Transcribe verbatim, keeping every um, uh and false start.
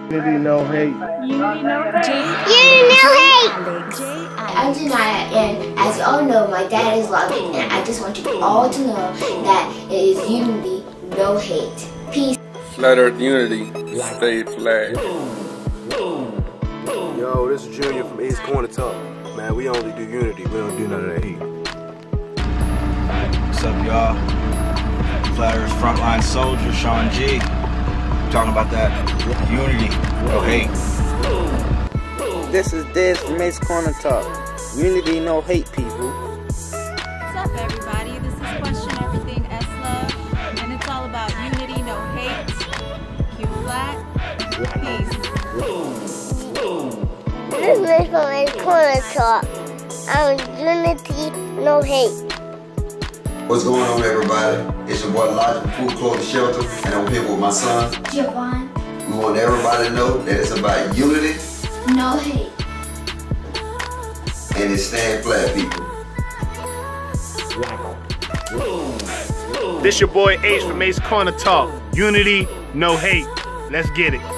Unity, no hate. Unity, no hate. Unity, no hate. I'm Janaya, and as you all know, my dad is logged in, and I just want you all to know that it is unity, no hate. Peace. Flat Earth Unity, stay flat. Yo, this is Junior from Ace Corner Talk. Man, we only do unity, we don't do none of that hate. What's up, y'all? Flat Earth Frontline Soldier, Sean G. Talking about that unity, no hate. This is Dez from Ace Corner Talk. Unity, no hate, people. What's up, everybody? This is Question Everything S-Love, and it's all about unity, no hate. Q flat. Peace. This is from Ace Corner Talk. I'm unity, no hate. What's going on, everybody? It's your boy Logic, Food Clothing Shelter, and I'm here with my son, Javon. We want everybody to know that it's about unity, No hate. and it's staying flat, people. This your boy Ace from Ace Corner Talk. Unity, no hate. Let's get it.